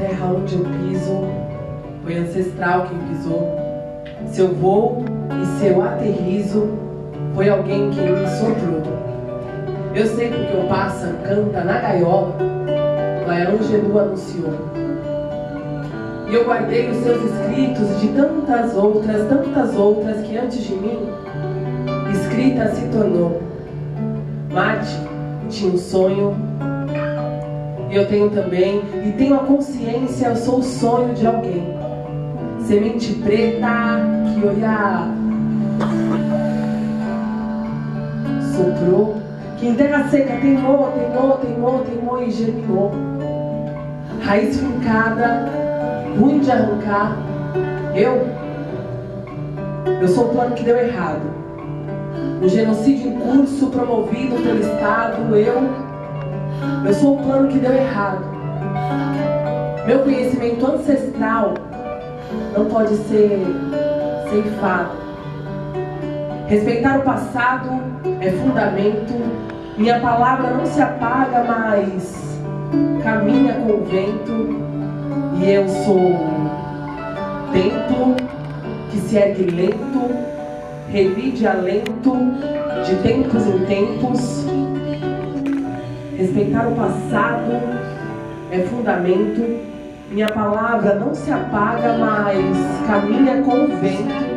terra onde eu piso, foi ancestral quem pisou. Se eu vou e se eu aterrizo, foi alguém quem me soprou. Eu sei porque o pássaro canta na gaiola, Maya-Angelou anunciou. E eu guardei os seus escritos de tantas outras que antes de mim, escrita se tornou. Marte tinha um sonho, e eu tenho também, e tenho a consciência, eu sou o sonho de alguém. Semente preta que olha soprou, que em terra seca teimou e germinou. Raiz fincada, ruim de arrancar. Eu sou o plano que deu errado. Um genocídio em curso promovido pelo Estado. Eu sou o plano que deu errado. Meu conhecimento ancestral não pode ser ceifado. Respeitar o passado é fundamento. Minha palavra não se apaga, mas caminha com o vento. E eu sou templo que se ergue lento, revide alento de tempos em tempos. Respeitar o passado é fundamento. Minha palavra não se apaga, mas caminha com o vento.